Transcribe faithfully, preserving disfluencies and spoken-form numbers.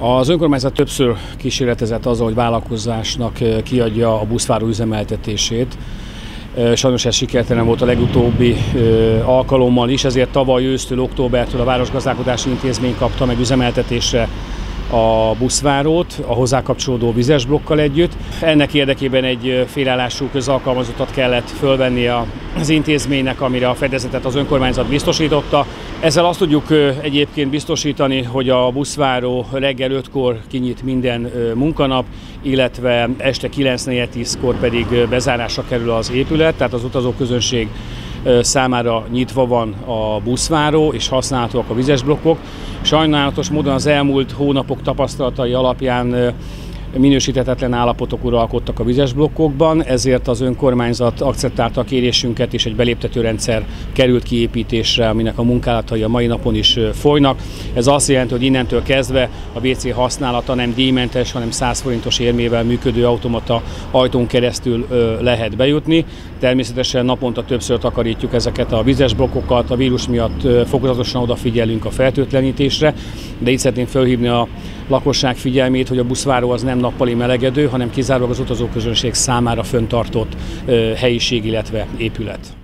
Az önkormányzat többször kísérletezett azzal, hogy vállalkozásnak kiadja a buszváró üzemeltetését. Sajnos ez sikertelen volt a legutóbbi alkalommal is, ezért tavaly ősztől, októbertől a Városgazdálkodási Intézmény kapta meg üzemeltetésre a buszvárót, a hozzá kapcsolódó vizes blokkal együtt. Ennek érdekében egy félállású közalkalmazottat kellett fölvenni az intézménynek, amire a fedezetet az önkormányzat biztosította. Ezzel azt tudjuk egyébként biztosítani, hogy a buszváró reggel ötkor kinyit minden munkanap, illetve este kilenc negyven tízkor pedig bezárásra kerül az épület, tehát az utazóközönség számára nyitva van a buszváró, és használhatóak a vizes blokkok. Sajnálatos módon az elmúlt hónapok tapasztalatai alapján minősíthetetlen állapotok uralkodtak a vizes blokkokban, ezért az önkormányzat akceptálta a kérésünket, és egy beléptetőrendszer került kiépítésre, aminek a munkálatai a mai napon is folynak. Ez azt jelenti, hogy innentől kezdve a vé cé használata nem díjmentes, hanem száz forintos érmével működő automata ajtón keresztül lehet bejutni. Természetesen naponta többször takarítjuk ezeket a vizes blokkokat, a vírus miatt fokozatosan odafigyelünk a fertőtlenítésre, de itt szeretném felhívni a lakosság figyelmét, hogy a buszváró az nem nappali melegedő, hanem kizárólag az utazóközönség számára fenntartott helyiség, illetve épület.